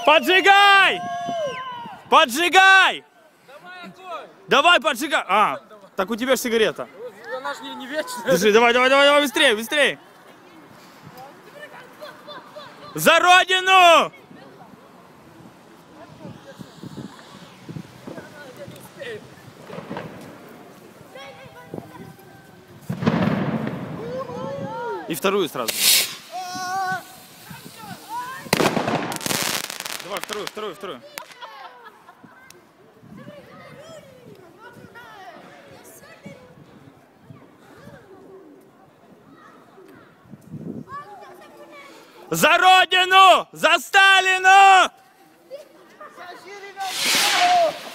Поджигай! Поджигай! Давай, поджигай! А, так у тебя же сигарета. Она же не вечная. Держи, давай, давай, давай, давай, быстрее, быстрее! За родину! И вторую сразу. Давай, вторую. За родину! За Сталина!